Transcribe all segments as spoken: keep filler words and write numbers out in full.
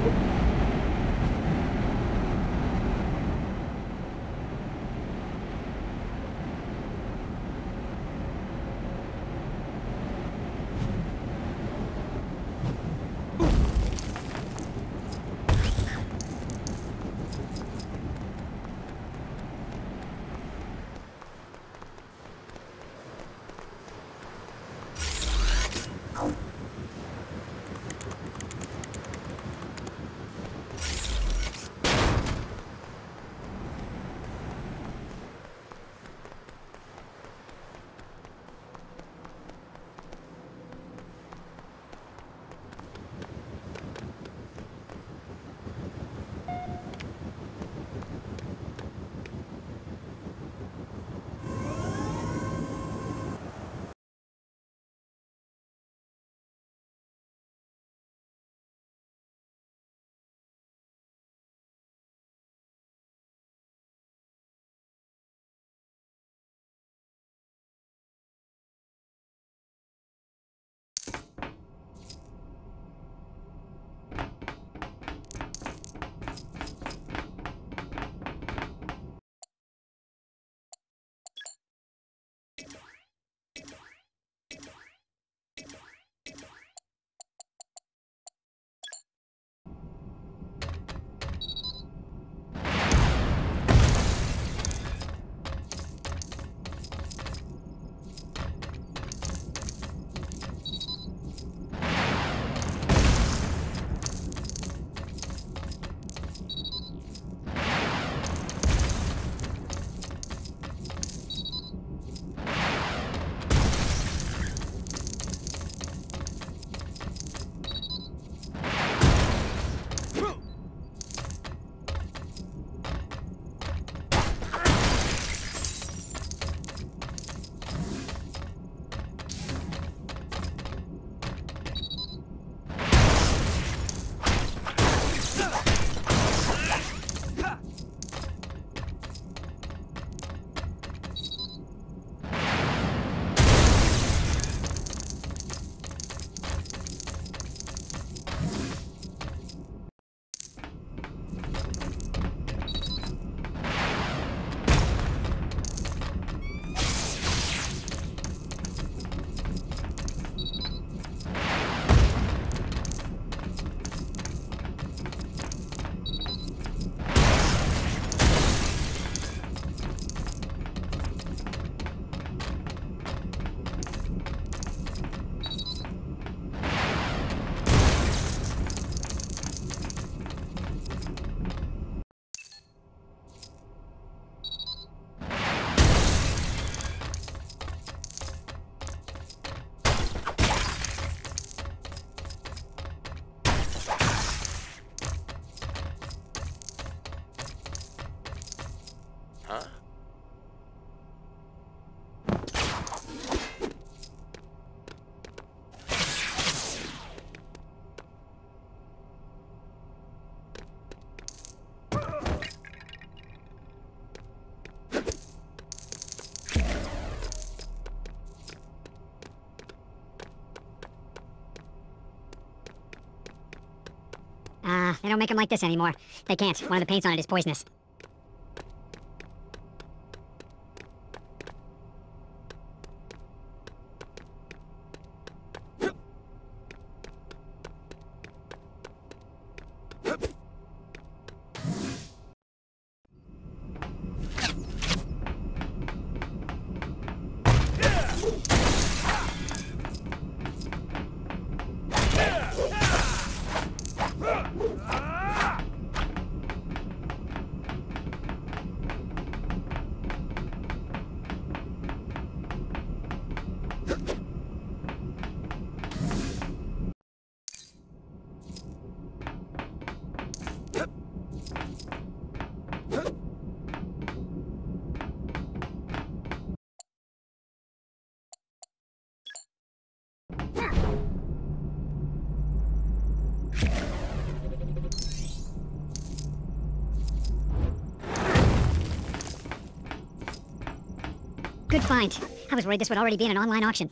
Uh, they don't make them like this anymore. They can't. One of the paints on it is poisonous. Good find. I was worried this would already be in an online auction.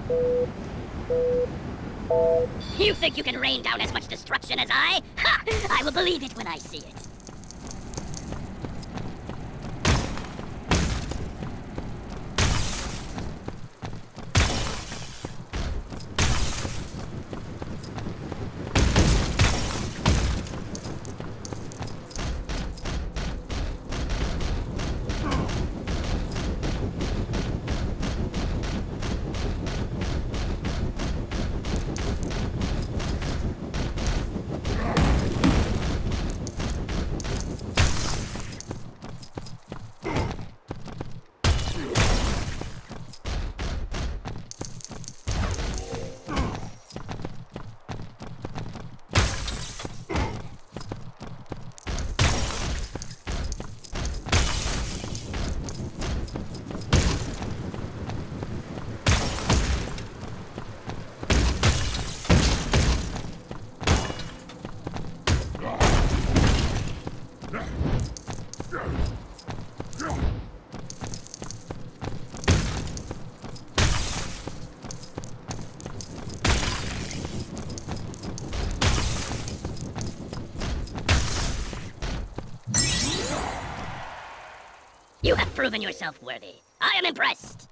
You think you can rain down as much destruction as I? Ha! I will believe it when I see it. You have proven yourself worthy. I am impressed.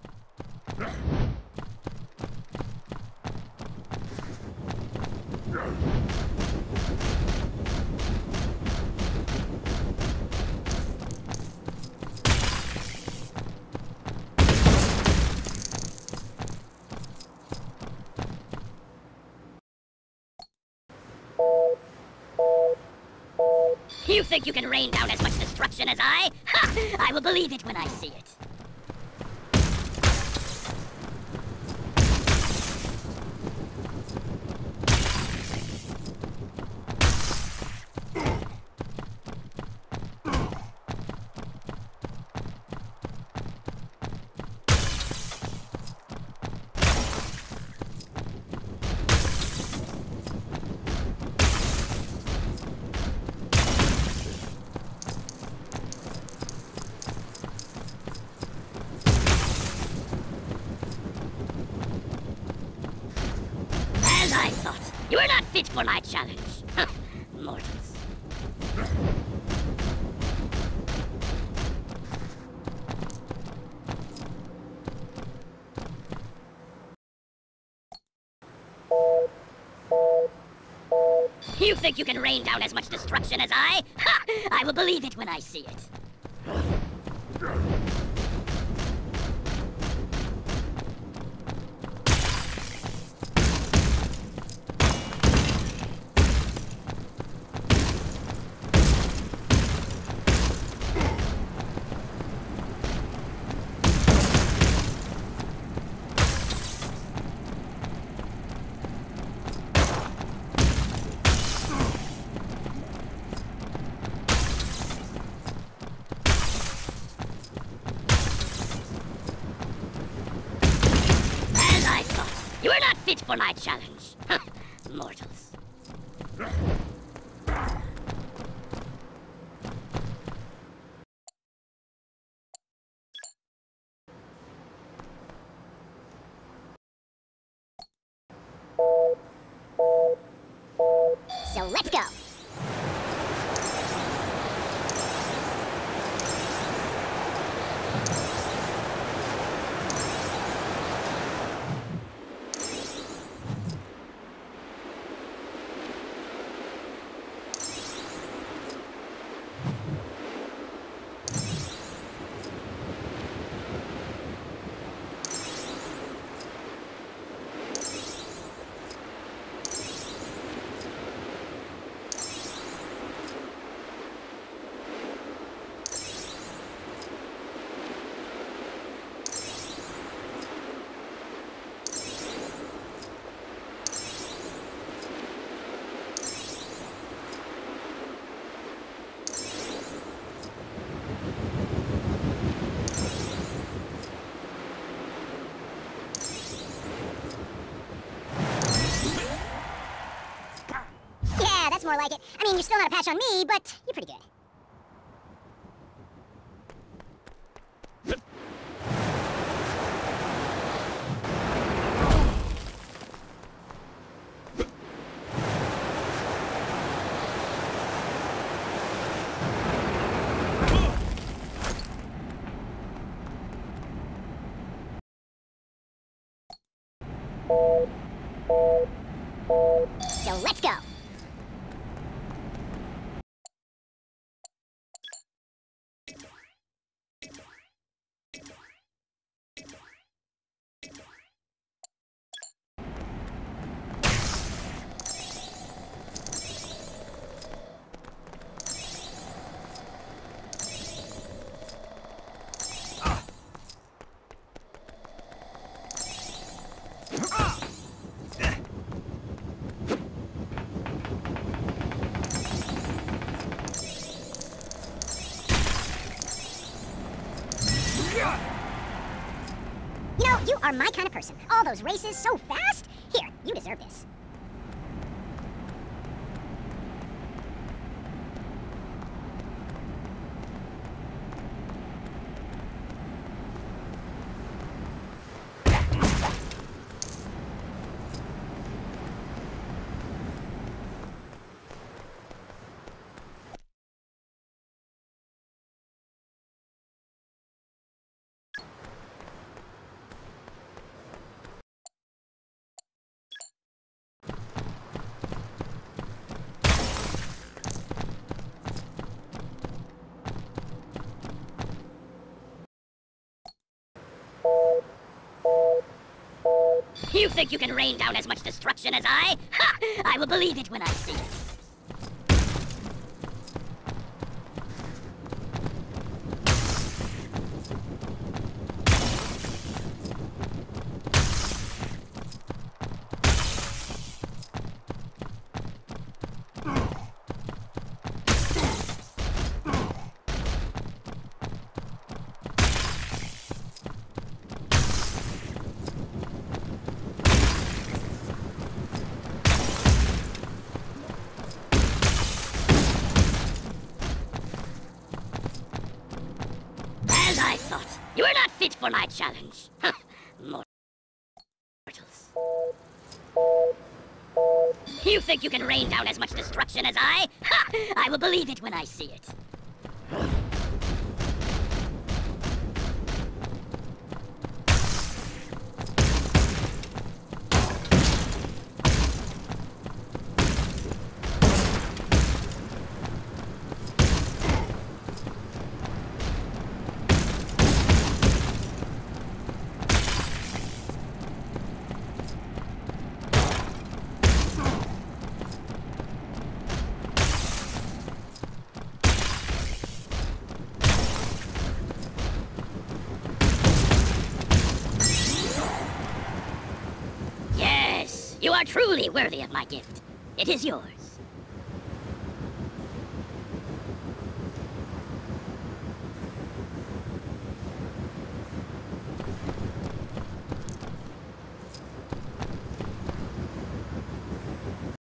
You think you can rain down as much destruction as I? Ha! I will believe it when I see it. As I thought, you are not fit for my challenge. Huh. Mortals. You think you can rain down as much destruction as I? Ha! I will believe it when I see it. You are not fit for my challenge. Huh. Mortals. So let's go. More like it. I mean, you're still not a patch on me, but you're pretty good. So let's go. You know, you are my kind of person. All those races so fast. Here, you deserve this. You think you can rain down as much destruction as I? Ha! I will believe it when I see it. As I thought, you are not fit for my challenge. Huh. Mortals. You think you can rain down as much destruction as I? Ha! I will believe it when I see it. You are truly worthy of my gift. It is yours.